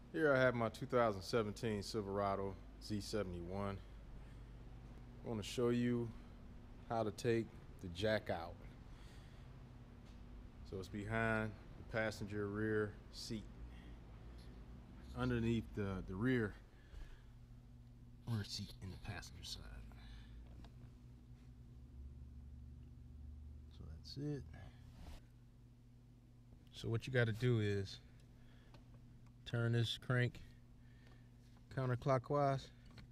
Here I have my 2017 Silverado Z71. I want to show you how to take the jack out. So it's behind the passenger rear seat, underneath the rear seat in the passenger side. So that's it. So what you got to do is turn this crank counterclockwise.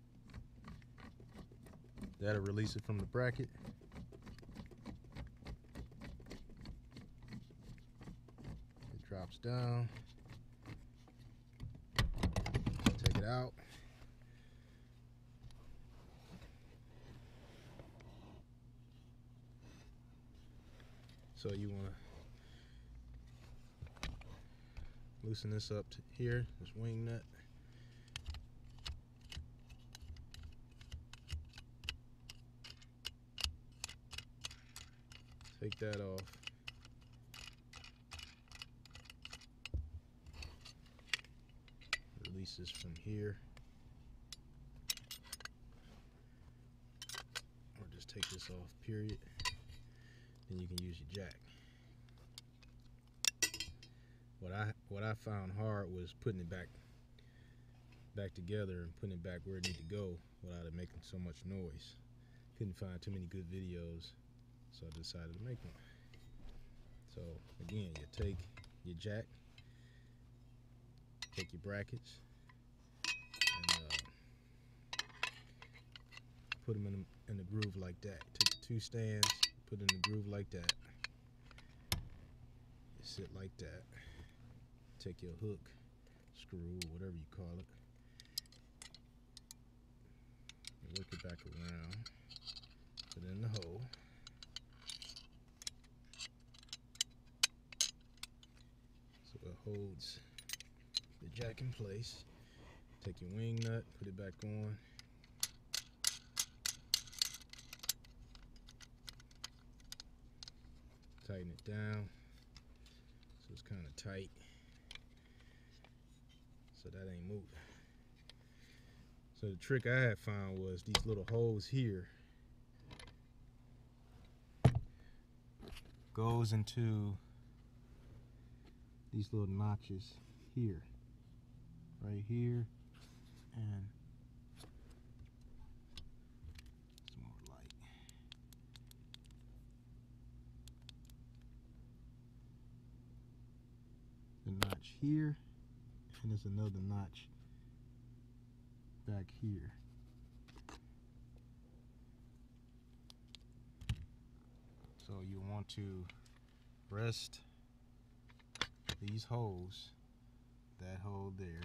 That'll release it from the bracket. It drops down. Take it out. So you want to loosen this up to here, this wing nut. Take that off. Release this from here. Or just take this off, period. Then you can use your jack. What I found hard was putting it back together and putting it back where it needed to go without it making so much noise. Couldn't find too many good videos, so I decided to make one. So again, you take your jack, take your brackets, and put them in the groove like that. Take the two stands, put it in the groove like that. You sit like that. Take your hook, screw, whatever you call it. You work it back around. Put it in the hole. So it holds the jack in place. Take your wing nut, put it back on. Tighten it down so it's kind of tight, so that ain't moving. So the trick I had found was these little holes here goes into these little notches here, right here, and some more light. The notch here, and there's another notch back here. So you want to rest these holes, that hole there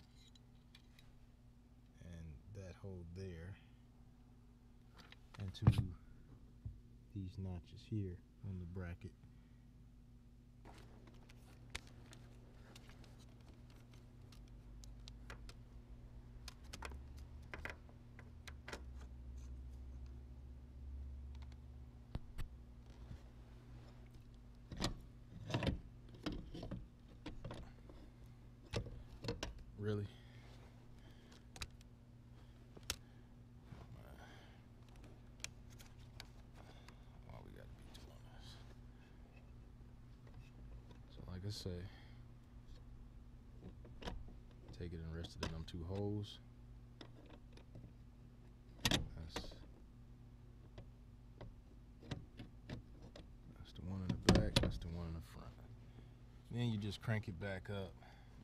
and that hole there, into these notches here on the bracket. Really? Why we gotta be doing this? So like I say, take it and rest it in them two holes. That's the one in the back, that's the one in the front. Then you just crank it back up.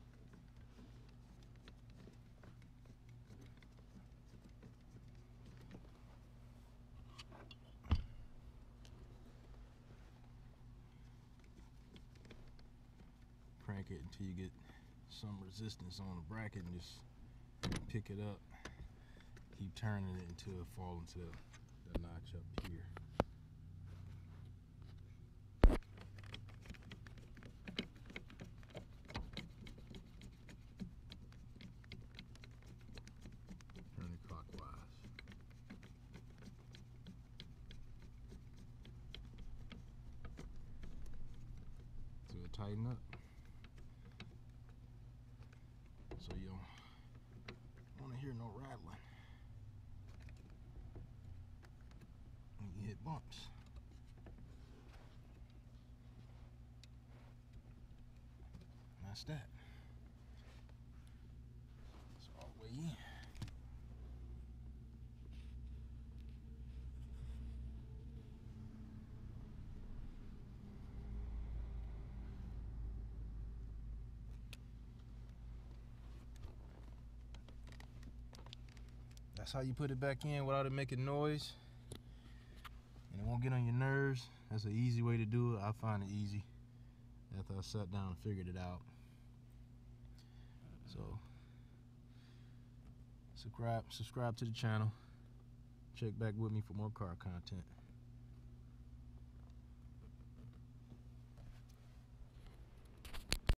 Crank it until you get some resistance on the bracket and just pick it up. Keep turning it until it falls into the notch up here. Turn it clockwise. So it tighten up. so you don't want to hear no rattling when you hit bumps. And that's that. It's all the way in. That's how you put it back in without it making noise, and it won't get on your nerves. That's an easy way to do it. I find it easy after I sat down and figured it out. So subscribe to the channel. Check back with me for more car content.